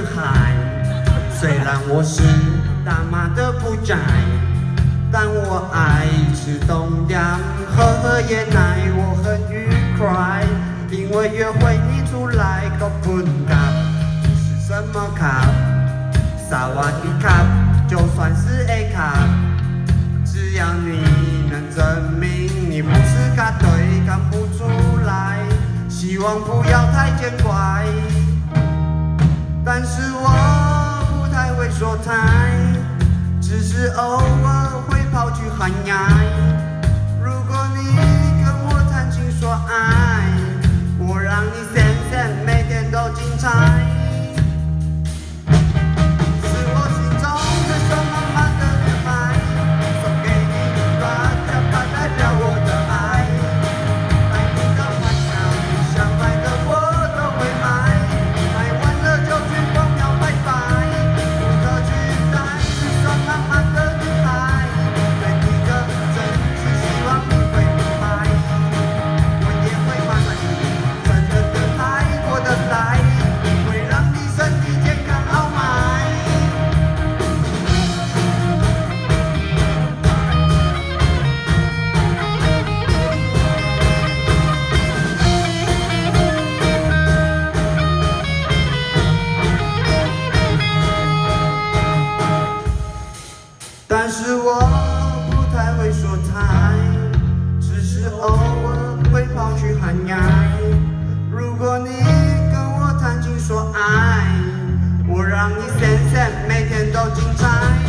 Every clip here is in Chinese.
孩。虽然我是大妈的不宅，但我爱吃冬阴喝椰奶，我很愉快。因为约会你出来个笨卡，是什么卡？萨瓦迪卡，就算是 A 卡，只要你能证明你不是卡对，看不出来。希望不要太见怪，但是我不太会说台，只是偶尔会跑去喊呀。如果你跟我谈情说爱，我让你闪闪，每天都精彩。是我心中最爽满满的女孩，送给你，Roger，代表我的爱。爱你的欢笑，你想买的我都会买，买完了就去疯庙拜拜。不可取代，是爽满满的女孩，对你的真心希望你会明白。我也会马上你。会让你身体健康好吗？但是我不太会说台，只是偶尔会跑去喊呀。如果你谈情说爱，我让你闪闪，每天都精彩。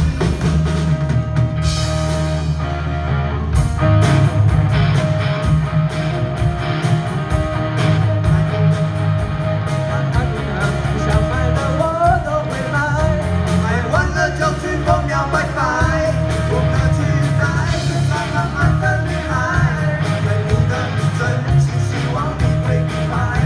想买的我都会买，买完了就去疯庙拜拜。不可取代，是爽满满的女孩，对你的真心希望你会明白。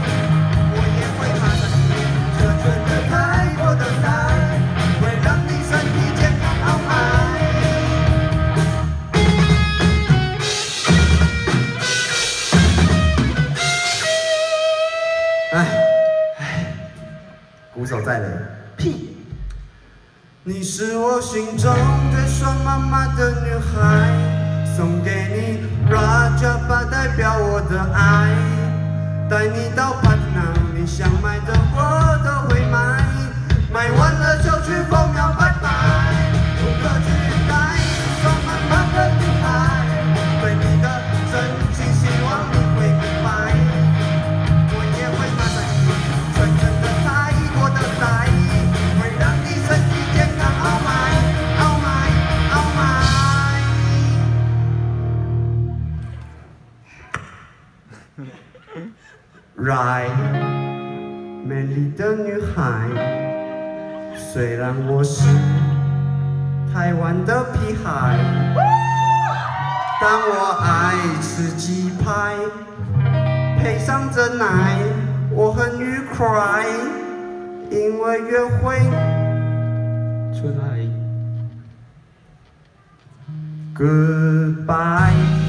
鼓手在嘞，屁！你是我心中最爽妈妈的女孩，送给你 Roger 代表我的爱，带你到 Patna， 你想买的我都会买，买完了就去疯庙拜拜，不可取代，爽妈妈的女孩，对你的真心希望你会明白，我也会马上你纯真的爱。会让你身体健康好吗？好吗？好吗？来，美丽的女孩，虽然我是台湾的屁孩，但我爱吃鸡排，配上真奶，我很愉快。因为约会出来 ，Goodbye。